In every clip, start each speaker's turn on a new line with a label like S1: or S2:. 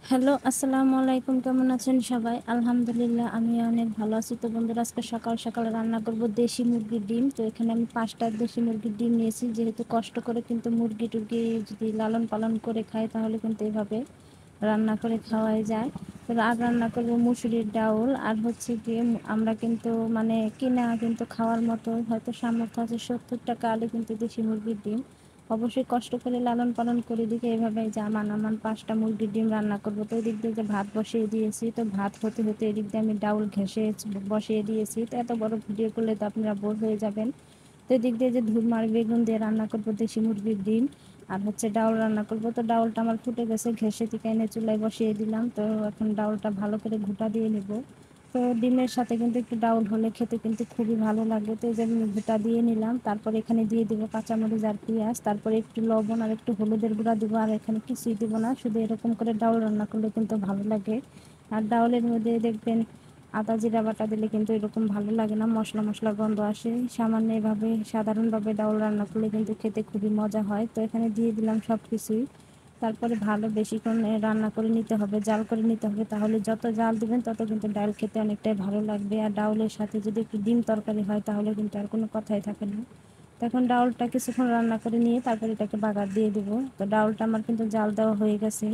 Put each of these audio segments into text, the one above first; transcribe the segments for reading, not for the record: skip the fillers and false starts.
S1: Hello, আসসালামু আলাইকুম। কেমন আছেন সবাই? আলহামদুলিল্লাহ আমি অনেক ভালো আছি। তো বন্ধুরা, আজকে সকাল সকাল রান্না করব দেশি মুরগির ডিম। তো এখানে আমি ৫টা দেশি মুরগির ডিম নিয়েছি। যেহেতু কষ্ট করে কিন্তু মুরগি-টুরগি যদি লালন পালন করে খাই তাহলে কিন্তু এভাবে রান্না করে খাওয়াই যায়। তো আর রান্না করব মুসুরির ডাউল, আর হচ্ছে গিয়ে আমরা কিন্তু মানে কিনা কিন্তু খাওয়ার মতো হয়তো সামর্থ্য আছে, ৭০ টাকা আলু কিন্তু দেশি মুরগির ডিম। অবশ্যই কষ্ট করে লালন পালন করে দিকে এভাবে জামান আমান ৫টা মুরগির ডিম রান্না করবো। তো এদিক দিয়ে যে ভাত বসিয়ে দিয়েছি, তো ভাত হতে হতে এদিক দিয়ে আমি ডাউল ঘেঁষে বসিয়ে দিয়েছি। তো এত বড় ভিডিও করলে তো আপনারা বোর হয়ে যাবেন। তো এদিক দিয়ে যে ধুরমার বেগুন দিয়ে রান্না করবো দেশি মুরগির ডিম, আর হচ্ছে ডাউল রান্না করবো। তো ডাউলটা আমার ফুটে গেছে, ঘেঁষে থেকে এনে চুলায় বসিয়ে দিলাম। তো এখন ডাউলটা ভালো করে ঘুটা দিয়ে নেব। তো ডিমের সাথে কিন্তু একটু ডাউল হলে খেতে কিন্তু খুবই ভালো লাগে। তো এই যে আমি ভুটা দিয়ে নিলাম, তারপর এখানে দিয়ে দেবো কাঁচামরিচ আর পেঁয়াজ, তারপরে একটু লবণ আর একটু হলুদের গুঁড়া দেবো। আর এখানে কিছুই দেবো না, শুধু এরকম করে ডাউল রান্না করলে কিন্তু ভালো লাগে। আর ডাউলের মধ্যে দেখবেন আদা জিরা বাটা দিলে কিন্তু এরকম ভালো লাগে না, মশলা মশলা গন্ধ আসে। সামান্য এভাবে সাধারণভাবে ডাউল রান্না করলে কিন্তু খেতে খুবই মজা হয়। তো এখানে দিয়ে দিলাম সব কিছুই। তারপরে ভালো বেশিক্ষণ রান্না করে নিতে হবে, জাল করে নিতে হবে। তাহলে যত জাল দিবেন তত কিন্তু ডাল খেতে অনেকটাই ভালো লাগবে। আর ডাউলের সাথে যদি একটু ডিম তরকারি হয় তাহলে কিন্তু আর কোনো কথাই থাকে না। তো এখন ডাউলটা কিছুক্ষণ রান্না করে নিয়ে তারপরে এটাকে বাগার দিয়ে দেবো। তো ডাউলটা আমার কিন্তু জাল দেওয়া হয়ে গেছে।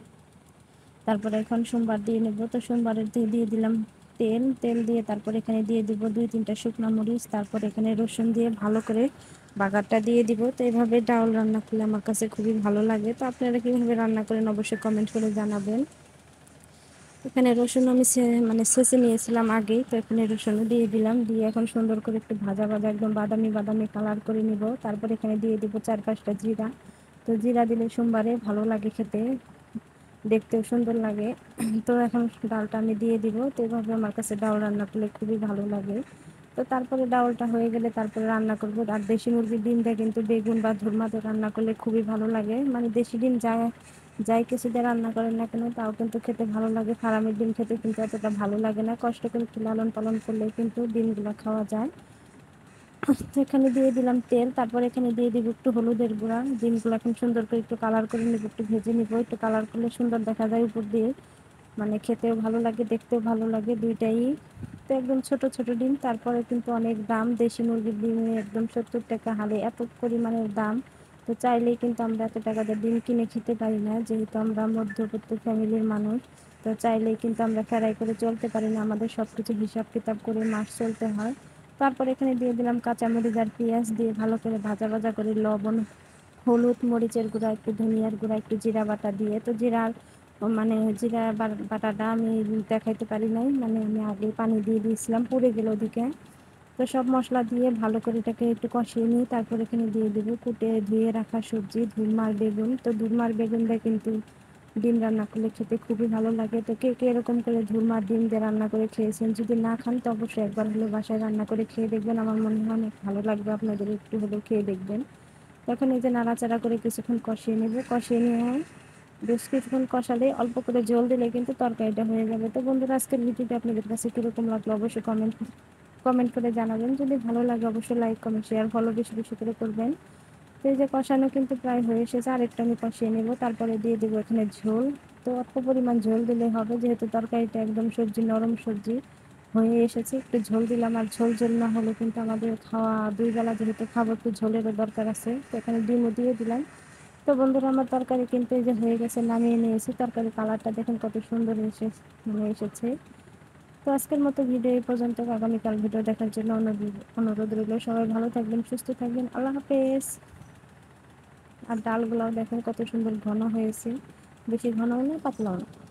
S1: তারপরে এখন সোমবার দিয়ে নেব। তো সোমবারের দিয়ে দিলাম তেল। তেল দিয়ে তারপর এখানে দিয়ে দিব ২-৩টা শুকনো মরিচ, তারপর এখানে রসুন দিয়ে ভালো করে বাগারটা দিয়ে দিব। তো এইভাবে ডাউল রান্না করলে আমার কাছে খুবই ভালো লাগে। তো আপনারা কীভাবে রান্না করেন অবশ্যই কমেন্ট করে জানাবেন। এখানে রসুন আমি মানে ছেঁচে নিয়েছিলাম আগেই। তো এখানে রসুনও দিয়ে দিলাম, দিয়ে এখন সুন্দর করে একটু ভাজা ভাজা একদম বাদামি বাদামি কালার করে নিব। তারপর এখানে দিয়ে দিব ৪-৫টা জিরা। তো জিরা দিলে সোমবারে ভালো লাগে খেতে, দেখতেও সুন্দর লাগে। তো এখন ডালটা আমি দিয়ে দিব। তো এভাবে আমার কাছে ডাউল রান্না করলে খুবই ভালো লাগে। তো তারপরে ডাউলটা হয়ে গেলে তারপরে রান্না করব। আর দেশি মুরগির ডিম দিয়ে কিন্তু বেগুন বা ধুরমা দিয়ে রান্না করলে খুবই ভালো লাগে। মানে দেশি ডিম যাই কিছু দিয়ে রান্না করেন না কেন তাও কিন্তু খেতে ভালো লাগে। ফার্মের ডিম খেতে কিন্তু এতটা ভালো লাগে না, কষ্ট করে একটু লালন পালন করলে কিন্তু ডিমগুলো খাওয়া যায়। তো এখানে দিয়ে দিলাম তেল, তারপর এখানে দিয়ে দিব একটু হলুদের গুঁড়া। ডিমগুলো এখন সুন্দর করে একটু কালার করে নেব, একটু ভেজে নিব। একটু কালার করলে সুন্দর দেখা যায় উপর দিয়ে, মানে খেতেও ভালো লাগে দেখতেও ভালো লাগে দুইটাই। তো একদম ছোট ছোট ডিম, তারপরে কিন্তু অনেক দাম দেশি মুরগির ডিম, একদম ৭০ টাকা হালে, এত পরিমাণের দাম। তো চাইলেই কিন্তু আমরা এত টাকা দিয়ে ডিম কিনে খেতে পারি না, যেহেতু আমরা মধ্যবিত্ত ফ্যামিলির মানুষ। তো চাইলেই কিন্তু আমরা ফেরাই করে চলতে পারি না, আমাদের সব কিছু হিসাব কিতাব করে মাস চলতে হয়। তারপর এখানে দিয়ে দিলাম কাঁচামরিচ আর পেঁয়াজ, দিয়ে ভালো করে ভাজা ভাজা করে লবণ হলুদ মরিচের গুঁড়া একটু ধনিয়ার গুঁড়া একটু জিরা বাটা দিয়ে। তো মানে জিরা বাটাটা আমি দেখাইতে পারি নাই, মানে আমি আগে পানি দিয়ে দিয়েছিলাম, পুড়ে গেল ওদিকে। তো সব মশলা দিয়ে ভালো করে এটাকে একটু কষিয়ে নিই। তারপর এখানে দিয়ে দেবো কুটে ধুয়ে রাখা সবজি ধুরমার বেগুন। তো ধুরমার বেগুন দিয়ে কিন্তু ডিম রান্না করলে খেতে খুবই ভালো লাগে। তো কে কে এরকম করে ধুরমার ডিম দিয়ে রান্না করে খেয়েছেন? যদি না খান তো অবশ্যই একবার হলেও বাসায় রান্না করে খেয়ে দেখবেন, আমার মনে হয় অনেক ভালো লাগবে, আপনাদের একটু হলেও খেয়ে দেখবেন। তখন এই যে নাড়াচাড়া করে কিছুক্ষণ কষিয়ে নেব, কষিয়ে নিয়ে বেশ কিছুক্ষণ কষালে অল্প করে জল দিলে কিন্তু তরকারিটা হয়ে যাবে। তো বন্ধুরা, আজকের ভিডিওটা আপনাদের কাছে কীরকম লাগলো অবশ্যই কমেন্ট করে জানাবেন। যদি ভালো লাগে অবশ্যই লাইক কমেন্ট শেয়ার ফলো বেশি বেশি করে করবেন। তো এই যে কষানো কিন্তু প্রায় হয়ে এসেছে, আরেকটা আমি কষিয়ে নেব। তারপরে দিয়ে দেবো এখানে ঝোল। তো অল্প পরিমাণ ঝোল দিলে হবে, যেহেতু তরকারিটা একদম সবজি নরম সবজি হয়ে এসেছে, একটু ঝোল দিলাম। আর ঝোল ঝোল না হলে কিন্তু আমাদের খাওয়া দুই বেলা যেহেতু খাবো, একটু ঝোলেরও দরকার আছে। তো এখানে ডিমও দিয়ে দিলাম। তো বন্ধুরা, আমার তরকারি কিন্তু এই যে হয়ে গেছে, নামিয়ে নিয়েছি। তরকারি কালারটা দেখুন কত সুন্দর এসেছে। তো আজকের মতো ভিডিও এই পর্যন্ত। আগামীকাল ভিডিও দেখার জন্য অনুরোধ রইল। সবাই ভালো থাকবেন, সুস্থ থাকবেন, আল্লাহ হাফেজ। আর ডালগুলাও দেখেন কত সুন্দর ঘন হয়েছে, বেশি ঘনও না পাতলাও না।